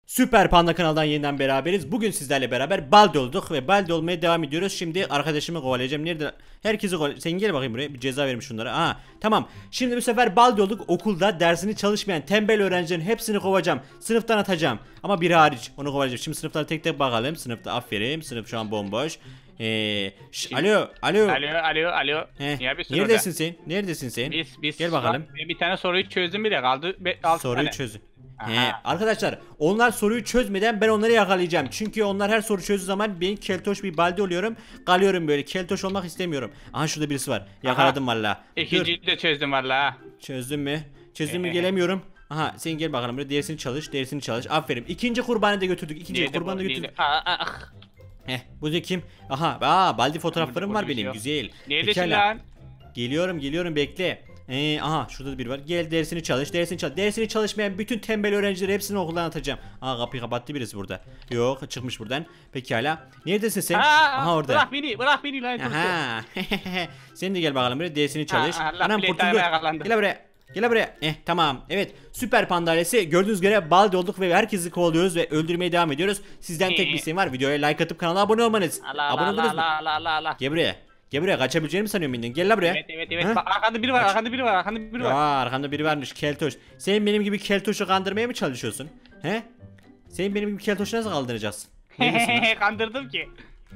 Süper Panda kanaldan yeniden beraberiz. Bugün sizlerle beraber Baldi olduk ve Baldi olmaya devam ediyoruz. Şimdi arkadaşımı kovalayacağım. Nerede? Herkesi kovalayacağım. Sen gel bakayım buraya. Bir ceza vermiş şunlara. Aha, tamam. Şimdi bu sefer Baldi olduk. Okulda dersini çalışmayan tembel öğrencilerin hepsini kovacağım. Sınıftan atacağım. Ama biri hariç. Onu kovacağım. Şimdi sınıflara tek tek bakalım. Sınıfta aferin. Sınıf şu an bomboş. Alo. Alo. Heh, Ne yapıyorsun neredesin orada? sen? Neredesin sen? Biz Gel bakalım. bir tane soruyu çözdüm bile kaldı. Altı Soruyu tane. çözün. Aha. Arkadaşlar onlar soruyu çözmeden ben onları yakalayacağım. Çünkü onlar her soru çözdüğü zaman ben keltoş bir baldi oluyorum. Kalıyorum böyle. Keltoş olmak istemiyorum. Aha şurada birisi var. Yakaladım valla. İkinciyi de çözdüm valla. Çözdün mü? Çözdün mü gelemiyorum. Aha sen gel bakalım buraya dersini çalış. Dersini çalış. Aferin. İkinci kurbanı da götürdük. İkinci kurbanı da götürdük. Bu da kim? Aha. Baldi fotoğraflarım var benim. Güzel. Neredesin Pekala. lan? Geliyorum bekle. Aha şurada da biri var. Gel dersini çalış. Dersini çalışmayan bütün tembel öğrencileri hepsini okuldan atacağım. Aa kapıyı kapattı birisi burada. Yok çıkmış buradan. Pekala. Neredesin sen? Aha orada. Bırak beni lan. Aha. Sen de gel bakalım buraya dersini çalış. Allah Anam bileği kurtuldu. yakalandı. Gel buraya. Gel buraya. Tamam. Evet. Süper Panda ailesi gördüğünüz üzere Baldi olduk ve herkesi kovalıyoruz ve öldürmeye devam ediyoruz. Sizden tek bir isteğim var. Videoya like atıp kanala abone olmanız. Abone oldunuz mu? Allah. Gel buraya. Gel buraya kaçabileceğini mi sanıyorsun benden? Gel la buraya. Evet. Ha? Bak, arkanda biri var. Arkanda biri varmış keltoş. Sen benim gibi keltoşu kandırmaya mı çalışıyorsun? He? Sen benim gibi keltoşu nasıl kaldıracaksın? Ne diyorsun lan? Kandırdım ki.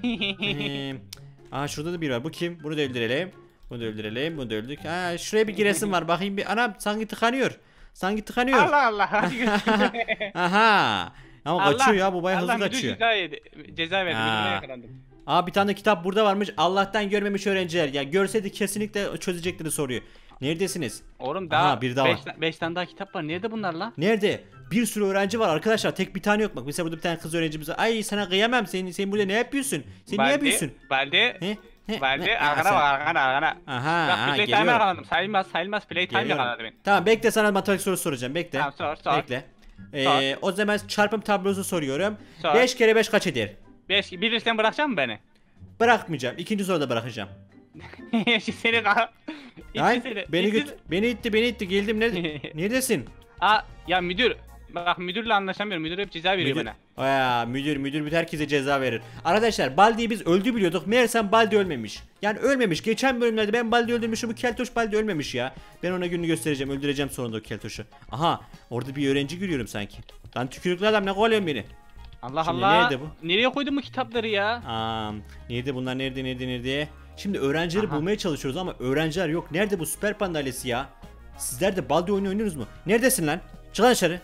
Şurada da biri var. Bu kim? Bunu da öldürelim. Bunu da öldürdük. Şuraya bir giresim var. Bakayım bir. Anam sanki tıkanıyor. Allah. Hadi götür. Aha. Ama kaçıyor ya. Bu bayağı hızlı müdür kaçıyor. Ceza verdi. Aa. Müdüre yakalandım. Bir tane kitap burada varmış. Allah'tan görmemiş öğrenciler. Ya görseydi kesinlikle çözecekleri soruyu. Neredesiniz? Oğlum daha bir daha var. 5 tane daha kitap var. Nerede bunlar lan? Nerede? Bir sürü öğrenci var arkadaşlar. Tek bir tane yok bak. Mesela burada bir tane kız öğrencimiz var. Ay sana kıyamam. Sen burada ne yapıyorsun? Sen ne yapıyorsun? Baldi. Ne? Arkana bak arkana. Aha, Bak playtime yakalandım. Sayılmaz playtime yakaladı beni. Tamam bekle sana matematik sorusu soracağım. Bekle. Tamam sor. Bekle. O zaman çarpım tablosu soruyorum. Sor. 5 kere 5 kaç eder? 5 bilirsen bırakacak mısın beni? Bırakmayacağım. İkinci soruda bırakacağım. Seni Lan beni itti. Geldim neredesin? Ya müdür. Bak müdürle anlaşamıyorum. Müdür hep ceza veriyor bana. Müdür herkese ceza verir. Arkadaşlar Baldi'yi biz öldü biliyorduk. Meğersem Baldi ölmemiş. Yani ölmemiş. Geçen bölümlerde ben Baldi öldürmüşüm. Bu keltoş Baldi ölmemiş ya. Ben ona gününü göstereceğim. Öldüreceğim sonunda o keltoşu. Aha orada bir öğrenci görüyorum sanki. Lan tükürüklü adam ne kovalıyorsun beni? Allah Şimdi Allah. nerede bu? Nereye koydun bu kitapları ya? Nerede bunlar? Nerede? Şimdi öğrencileri bulmaya çalışıyoruz ama öğrenciler yok. Nerede bu Süper Panda ailesi ya? Sizler de Baldi oyunu oynuyorsunuz mu? Neredesin lan? Çık lan dışarı.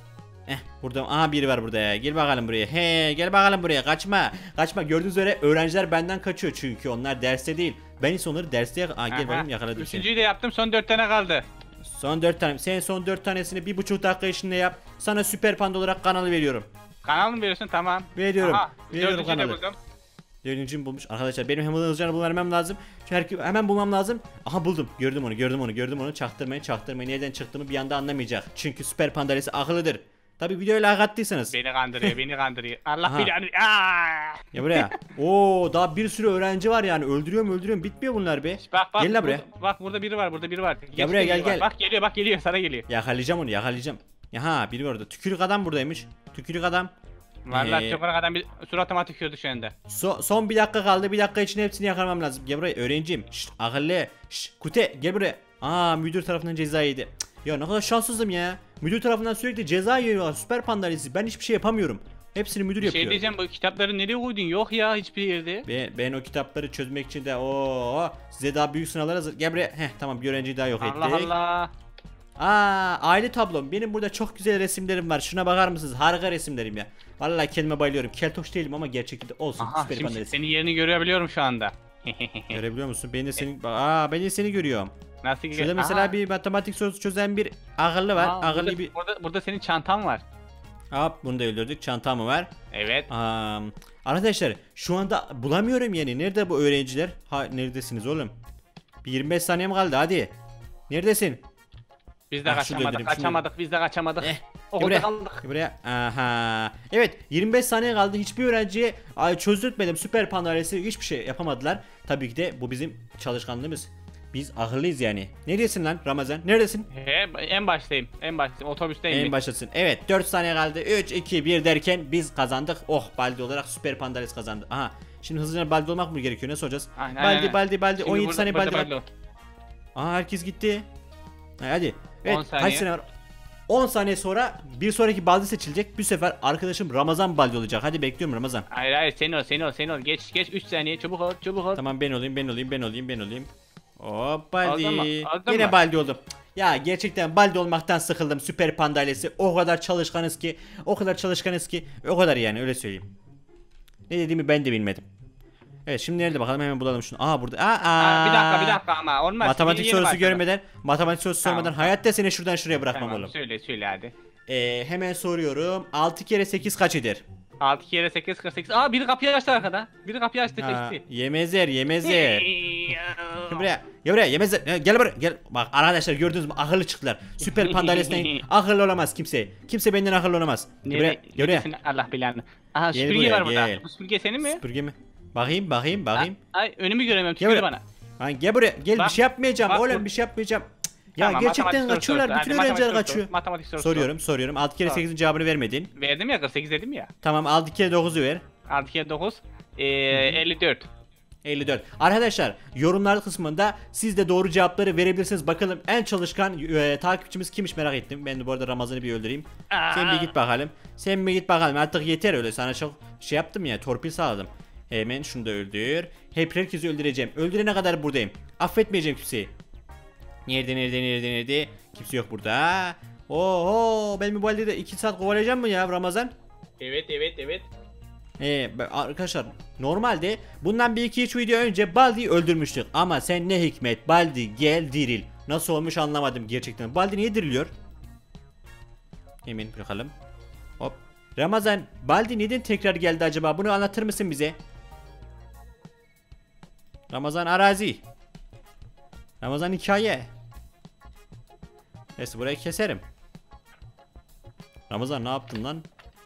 Burada biri var burada ya. Gel bakalım buraya. Gel bakalım buraya. Kaçma. Gördüğünüz üzere öğrenciler benden kaçıyor çünkü onlar derste değil. Ben ise onları derste gel bakayım yakaladım seni. Üçüncüyü de yaptım. Son 4 tane kaldı. Son 4 tane. Sen son 4 tanesini 1,5 dakika içinde yap. Sana Süper Panda olarak kanalı veriyorum. Kanal mı veriyorsun? Tamam. Veriyorum Dördüncüyü de kanalı. buldum. Dördüncüyü bulmuş. Arkadaşlar benim hemen hızlıca bulmam lazım. Hemen bulmam lazım. Aha buldum. Gördüm onu. Çaktırmayın. Nereden çıktığımı bir anda anlamayacak. Çünkü Süper Panda ailesi akıllıdır. Tabi videoyu like attıysanız. Beni kandırıyor. Allah bilir. Ya buraya. Daha bir sürü öğrenci var yani. Öldürüyorum. Bitmiyor bunlar be. Bak. Gel la buraya. Bak burada biri var. Ya buraya gel. Bak geliyor sana geliyor. Yakalayacağım. Biri var orada. Tükürük adam buradaymış. Vallahi çok adam bir suratıma tükürdü şu anda. Son bir dakika kaldı. Bir dakika içinde hepsini yakalamam lazım. Gel buraya öğrencim. Akıllı. Kute gel buraya. Müdür tarafından ceza yedi. Ya ne kadar şanssızım ya. Müdür tarafından sürekli ceza yiyorlar. Süper Panda ailesi. Ben hiçbir şey yapamıyorum. Hepsini müdür yapıyor. Diyeceğim, bu kitapları nereye koydun? Yok ya hiçbir yerde. Ben o kitapları çözmek için de size daha büyük sınavlar hazır. Gel buraya. Tamam bir öğrenciyi daha yok ettik. Allah. Aile tablom. Benim burada çok güzel resimlerim var. Şuna bakar mısınız? Harika resimlerim ya. Vallahi kendime bayılıyorum. Keltoş değilim ama gerçekten olsun. Süper Panda ailesi. Senin yerini görebiliyorum şu anda. Görebiliyor musun? Ben de seni görüyorum. Nasıl Şurada mesela bir matematik sorusu çözen bir akıllı var. Burada senin çantan var. Bunu da öldürdük. Çanta mı var? Evet. Arkadaşlar şu anda bulamıyorum yani. Nerede bu öğrenciler? Neredesiniz oğlum? Bir 25 saniyem kaldı hadi. Neredesin? Biz de kaçamadık. Okulda kaldık. Buraya. Evet 25 saniye kaldı. Hiçbir öğrenciye çözdürtmedim. Süper Panda ailesi hiçbir şey yapamadılar. Tabii ki de bu bizim çalışkanlığımız. Biz akıllıyız yani. Neredesin lan Ramazan? Neredesin? He, en baştayım. En baştayım. Otobüsteyim. En başlasın. Evet 4 saniye kaldı. 3, 2, 1 derken biz kazandık. Oh Baldi olarak Süper Pandalis kazandı. Aha. Şimdi hızlıca Baldi olmak mı gerekiyor? Nasıl olacağız? Aynen, Baldi, aynen. Baldi, Baldi. Şimdi 17 burada- saniye burada Baldi var. ol. Aha herkes gitti. Hadi. Evet 10 saniye. kaç saniye var? 10 saniye sonra bir sonraki Baldi seçilecek. Bu sefer arkadaşım Ramazan Baldi olacak. Hadi bekliyorum Ramazan. Hayır hayır sen ol. Geç 3 saniye çabuk ol. Tamam ben olayım. Hop Baldi. Aldın mı? Aldın Yine mı? Baldi oldum. Ya gerçekten Baldi olmaktan sıkıldım. Süper Panda ailesi. O kadar çalışkanız ki. O kadar yani öyle söyleyeyim. Ne dediğimi ben de bilmedim. Evet şimdi nerede bakalım hemen bulalım şunu. Aa burada. Bir dakika ama olmaz. Matematik Yeni sorusu başladı. görmeden, matematik sorusu Tamam, sormadan tamam. hayatta seni şuradan şuraya bırakmam Tamam, oğlum. söyle hadi. Hemen soruyorum. 6 kere 8 kaç eder? 6 kere 8 48. Biri kapıyı açtı arkada. Biri kapıyı açtı Ha, kaçtı. yemezler. Gel buraya yemezler. Gel buraya gel. Bak arkadaşlar gördünüz mü akıllı çıktılar. Süper Pandalesi'nden akıllı olamaz kimse. Kimse benden akıllı olamaz. Gel buraya. Gel buraya. Allah bilanı. Aha Gel süpürge buraya, var burada. gel. Bu süpürge senin mi? Süpürge mi? Bakayım. Ay önümü göremiyorum. Gel Tükür buraya. bana. Lan gel buraya. Gel Bak, bir şey yapmayacağım. bak Oğlum bu- bir şey yapmayacağım. Cık. Ya Tamam, gerçekten matematik kaçıyorlar. sorusu. Bütün Hadi, öğrenciler matematik kaçıyor. sorusu. Matematik sorusu. Soruyorum. 6 kere Tamam. 8'in cevabını vermedin. Verdim ya 48 dedim ya. Tamam 6 kere 9'u ver. 6 kere 9. 54. 54. Arkadaşlar yorumlar kısmında siz de doğru cevapları verebilirsiniz. Bakalım en çalışkan takipçimiz kimmiş merak ettim. Ben de bu arada Ramazan'ı bir öldüreyim. Sen bir git bakalım. Artık yeter öyle. Sana çok şey yaptım ya. Torpil sağladım. Hemen şunu da öldür. Herkesi öldüreceğim. Öldürene kadar buradayım. Affetmeyeceğim kimseyi. Nerede? Kimse yok burada. Oho ben bu halde de 2 saat kovalayacağım mı ya Ramazan? Evet. Arkadaşlar normalde bundan bir iki üç video önce Baldi'yi öldürmüştük ama sen ne hikmet Baldi gel diril. Nasıl olmuş anlamadım gerçekten. Baldi niye diriliyor? Hemen bakalım. Hop. Ramazan Baldi neden tekrar geldi acaba? Bunu anlatır mısın bize? Ramazan arazi. Ramazan hikaye. Neyse burayı keserim. Ramazan ne yaptın lan?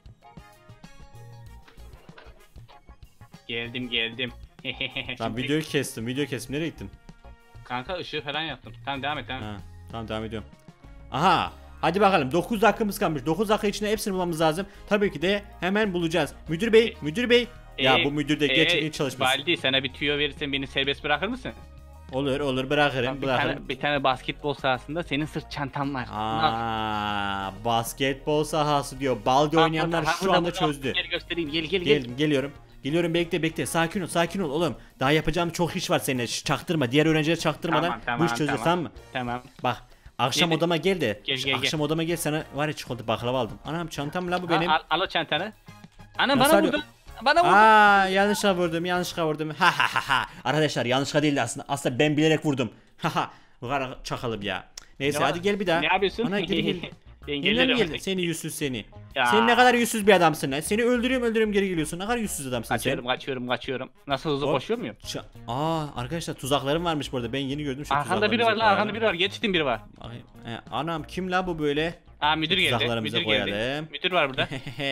Geldim. Lan Şimdi- videoyu kestim. Nereye gittin? Kanka ışığı falan yaptım. Tamam devam et. Ha, tamam devam ediyorum. Aha. Hadi bakalım 9 dakikamız kalmış. 9 dakika içinde hepsini bulmamız lazım. Tabii ki de hemen bulacağız. Müdür bey. Ya bu müdür de gerçekten çalışmış. Baldi sana bir tüyo verirsen beni serbest bırakır mısın? Olur bırakırım. Bir tane basketbol sahasında senin sırt çantan var. Basketbol sahası diyor. Baldi oynayanlar şu anda çözdü. Gel göstereyim gel. Geliyorum bekle. Sakin ol oğlum. Daha yapacağım çok iş var seninle. Çaktırma. Diğer öğrencilere çaktırmadan bu iş çözülür tamam mı? Tamam. Bak akşam Gel- odama gel de. Gel. Akşam odama gel sana var ya çikolata baklava aldım. Anam çantam la bu benim. Al o çantanı. Ana Nasıl bana alıyor? vurdu. Bana vurdu. Yanlışlıkla vurdum. Ha. Arkadaşlar yanlışlıkla değildi aslında. Aslında ben bilerek vurdum. Bu kadar çakalım ya. Neyse Ne var? hadi gel bir daha. Ne yapıyorsun? Ana gel. Ben Yeniden mi gelirim. geldin? Seni yüzsüz seni. Ya. Sen ne kadar yüzsüz bir adamsın lan. Seni öldürüyorum geri geliyorsun. Ne kadar yüzsüz adamsın sen. Kaçıyorum. Nasıl hızlı Hop. koşuyor muyum? Arkadaşlar tuzaklarım varmış burada. Ben yeni gördüm şu Arkanda biri var tuzaklarımızı lan arkanda koyalım. biri var. Geçtim biri var. Anam kim la bu böyle? Müdür geldi. Tuzaklarımızı Müdür geldi. koyalım. Müdür var burada.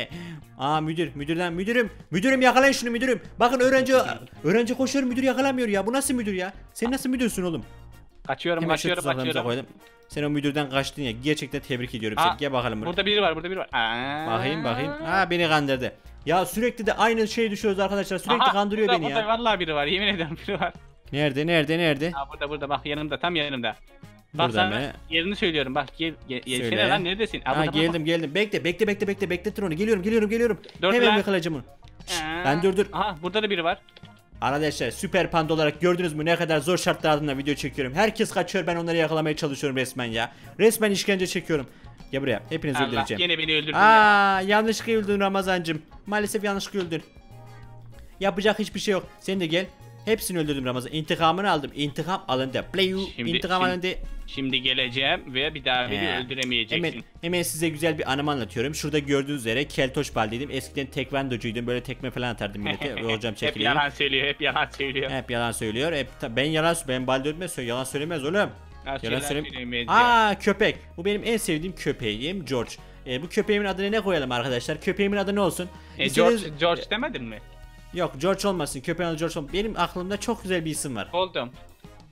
Müdürüm yakalayın şunu müdürüm. Bakın öğrenci koşuyor müdür yakalamıyor ya. Bu nasıl müdür ya? Sen nasıl müdürsün oğlum? Kaçıyorum. Hemen şu tuzaklarımıza koydum. Sen o müdürden kaçtın ya. Gerçekten tebrik ediyorum seni. Gel bakalım buraya. Burada biri var. Bakayım. Beni kandırdı. Ya sürekli de aynı şeyi düşüyoruz arkadaşlar. Sürekli kandırıyor beni ya. Burada vallahi biri var. Yemin ederim biri var. Nerede? Burada bak yanımda tam yanımda. Bak Burada sana mı? yerini söylüyorum bak Söyle. Söyle lan neredesin? Geldim. Bekle onu. Geliyorum. Dur Hemen lan. yakalayacağım onu. Ben dur. Aha burada da biri var. Arkadaşlar süper panda olarak gördünüz mü ne kadar zor şartlar altında video çekiyorum. Herkes kaçıyor ben onları yakalamaya çalışıyorum resmen ya. Resmen işkence çekiyorum. Gel buraya hepinizi Allah öldüreceğim. yine beni öldürdün ya. Yanlışlıkla öldün Ramazancım. Maalesef yanlışlıkla öldün. Yapacak hiçbir şey yok. Sen de gel. Hepsini öldürdüm Ramazan. İntikamını aldım. İntikam alındı. İntikam alındı. Şimdi geleceğim ve bir daha beni öldüremeyeceksin. Hemen size güzel bir anımı anlatıyorum. Şurada gördüğünüz üzere keltoş baldiydim. Eskiden tekvandocuydum. Böyle tekme falan atardım millete. Hocam Hep çekiliyor. yalan söylüyor. Hep yalan söylüyor. Ben baldi öldürmez. Yalan söylemez oğlum. Yalan söylemez. Köpek. Bu benim en sevdiğim köpeğim George. Bu köpeğimin adını ne koyalım arkadaşlar? Köpeğimin adı ne olsun? George demedin mi? Yok George olmasın. Köpeğin adı George olmasın. Benim aklımda çok güzel bir isim var. Oldum.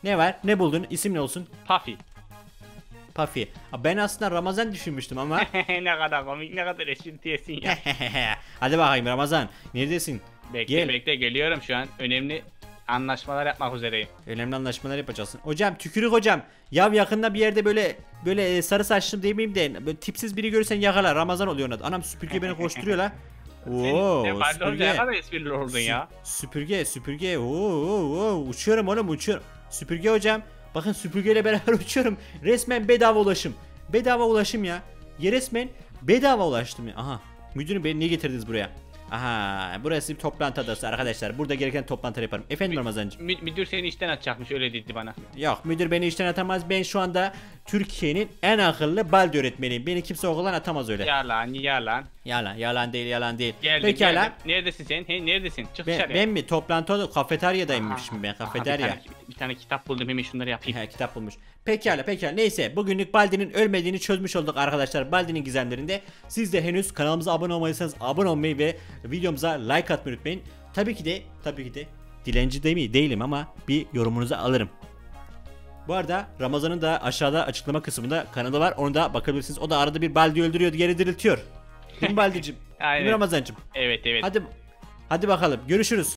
Ne var? Ne buldun? İsim ne olsun? Puffy. Puffy. Ben aslında Ramazan düşünmüştüm ama. Ne kadar komik, ne kadar espritiyesin ya. Hadi bakayım Ramazan. Neredesin? Bekle Gel. bekle, geliyorum şu an. Önemli anlaşmalar yapmak üzereyim. Önemli anlaşmalar yapacaksın. Hocam tükürük hocam. Ya yakında bir yerde böyle sarı saçlım demeyeyim de böyle tipsiz biri görürsen yakala. Ramazan oluyor ona. Anam süpürge beni koşturuyor la. Sen farklı olunca ne kadar esprili oldun ya. Süpürge. Oo, uçuyorum oğlum uçuyorum. Süpürge hocam. Bakın süpürgeyle beraber uçuyorum. Resmen bedava ulaşım. Bedava ulaşım ya. Resmen bedava ulaştım ya. Aha. Müdürüm beni niye getirdiniz buraya? Aha, burası bir toplantı adası arkadaşlar. Burada gereken toplantıları yaparım. Efendim Ramazancığım. Müdür seni işten atacakmış, öyle dedi bana. Yok, müdür beni işten atamaz. Ben şu anda Türkiye'nin en akıllı balde öğretmeniyim. Beni kimse okuldan atamaz öyle. Yalan. Yalan değil. Geldim. Pekala. Neredesin sen? Neredesin? Çık Ben, dışarı. ben mi? Toplantı kafeteryadayım şimdi ben. Aha, Kafeterya. bir tane kitap buldum, hemen şunları yapayım. He, kitap bulmuş. Pekala. Neyse, bugünlük Baldi'nin ölmediğini çözmüş olduk arkadaşlar. Baldi'nin gizemlerinde. Siz de henüz kanalımıza abone olmadıysanız abone olmayı ve videomuza like atmayı unutmayın. Tabii ki de dilenci değilim ama bir yorumunuzu alırım. Bu arada Ramazan'ın da aşağıda açıklama kısmında kanalı var. Onu da bakabilirsiniz. O da arada bir Baldi öldürüyor, geri diriltiyor. Değil mi Baldi'cim? Değil mi Aynen. Ramazan'cım? Evet. Hadi bakalım. Görüşürüz.